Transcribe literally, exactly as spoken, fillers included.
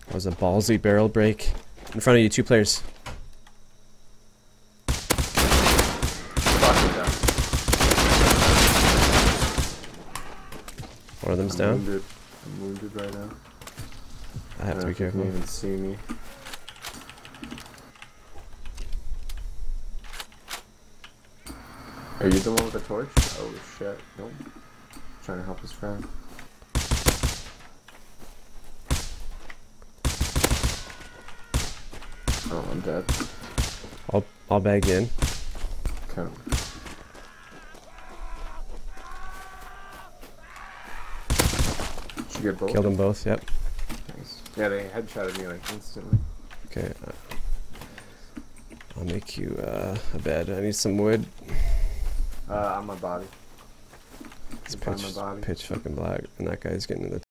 That was a ballsy barrel break. In front of you, two players. One of them's I'm down. Wounded. I'm wounded right now. I have I to be careful. They can't even see me. Are you the one with the torch? Oh shit. Nope. Trying to help his friend. Oh, I'm dead. I'll I'll bag you in. Okay. Did you get both? Killed them both. Yep. Nice. Yeah, they headshotted me like instantly. Okay. Uh, I'll make you uh, a bed. I need some wood. Uh, on my body. It's Find pitch, my body. pitch fucking black, and that guy's getting in the